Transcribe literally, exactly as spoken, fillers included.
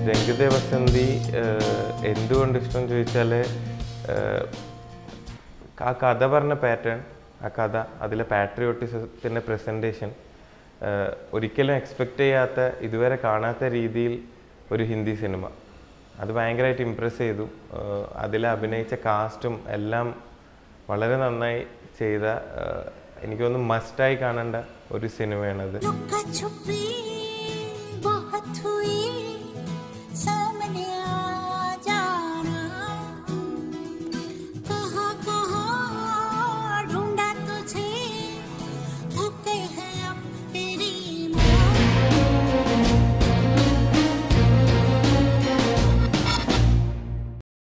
രംഗിതേ വസന്തി എന്തുകൊണ്ട് ഇഷ്ടം ചോദിച്ചാൽ ആ കഥ പറഞ്ഞ പാറ്റേൺ, ആ കഥ അതിലെ പാട്രിയോട്ടിസത്തിൻ്റെ പ്രസൻറ്റേഷൻ ഒരിക്കലും എക്സ്പെക്റ്റ് ചെയ്യാത്ത, ഇതുവരെ കാണാത്ത രീതിയിൽ ഒരു ഹിന്ദി സിനിമ, അത് ഭയങ്കരമായിട്ട് ഇമ്പ്രസ് ചെയ്തു. അതിൽ അഭിനയിച്ച കാസ്റ്റും എല്ലാം വളരെ നന്നായി ചെയ്ത, എനിക്ക് തോന്നുന്നു മസ്റ്റായി കാണേണ്ട ഒരു സിനിമയാണത്.